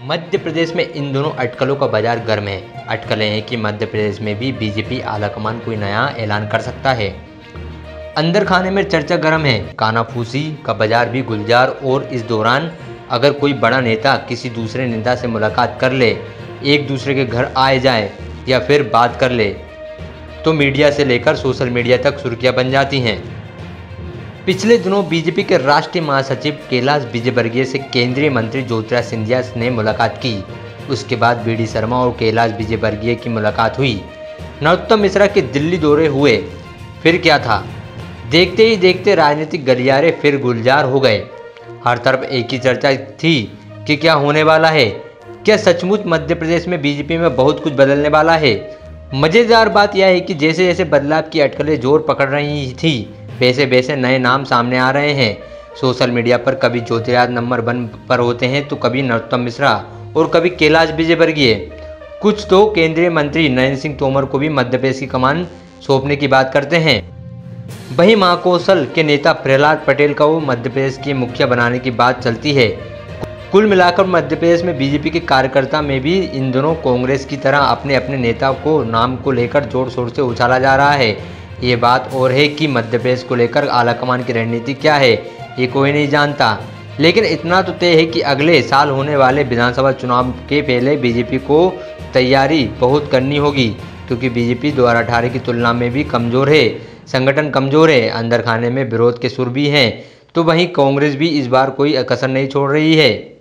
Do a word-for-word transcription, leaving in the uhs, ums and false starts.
मध्य प्रदेश में इन दोनों अटकलों का बाजार गर्म है। अटकलें हैं कि मध्य प्रदेश में भी बीजेपी आलाकमान कोई नया ऐलान कर सकता है। अंदर खाने में चर्चा गर्म है, कानाफूसी का बाजार भी गुलजार। और इस दौरान अगर कोई बड़ा नेता किसी दूसरे नेता से मुलाकात कर ले, एक दूसरे के घर आए जाए या फिर बात कर ले, तो मीडिया से लेकर सोशल मीडिया तक सुर्खियां बन जाती हैं। पिछले दिनों बीजेपी के राष्ट्रीय महासचिव कैलाश विजयवर्गीय से केंद्रीय मंत्री ज्योतिरादित्य सिंधिया ने मुलाकात की। उसके बाद वी डी शर्मा और कैलाश विजयवर्गीय की मुलाकात हुई। नरोत्तम मिश्रा के दिल्ली दौरे हुए। फिर क्या था, देखते ही देखते राजनीतिक गलियारे फिर गुलजार हो गए। हर तरफ एक ही चर्चा थी कि क्या होने वाला है। क्या सचमुच मध्य प्रदेश में बीजेपी में बहुत कुछ बदलने वाला है? मज़ेदार बात यह है कि जैसे जैसे बदलाव की अटकलें जोर पकड़ रही थी, वैसे वैसे नए नाम सामने आ रहे हैं। सोशल मीडिया पर कभी ज्योतिरादित्य नंबर वन पर होते हैं तो कभी नरोत्तम मिश्रा और कभी कैलाश विजयवर्गीय। कुछ तो केंद्रीय मंत्री नरेंद्र सिंह तोमर को भी मध्य प्रदेश की कमान सौंपने की बात करते हैं। वहीं महाकौशल के नेता प्रहलाद पटेल का वो मध्य प्रदेश के मुखिया बनाने की बात चलती है। कुल मिलाकर मध्य प्रदेश में बीजेपी के कार्यकर्ता में भी इन दोनों कांग्रेस की तरह अपने अपने नेता को नाम को लेकर जोर शोर से उछाला जा रहा है। ये बात और है कि मध्य प्रदेश को लेकर आलाकमान की रणनीति क्या है, ये कोई नहीं जानता। लेकिन इतना तो तय है कि अगले साल होने वाले विधानसभा चुनाव के पहले बीजेपी को तैयारी बहुत करनी होगी, क्योंकि बीजेपी दो हज़ार अठारह की तुलना में भी कमज़ोर है। संगठन कमज़ोर है, अंदर खाने में विरोध के सुर भी हैं। तो वहीं कांग्रेस भी इस बार कोई कसर नहीं छोड़ रही है।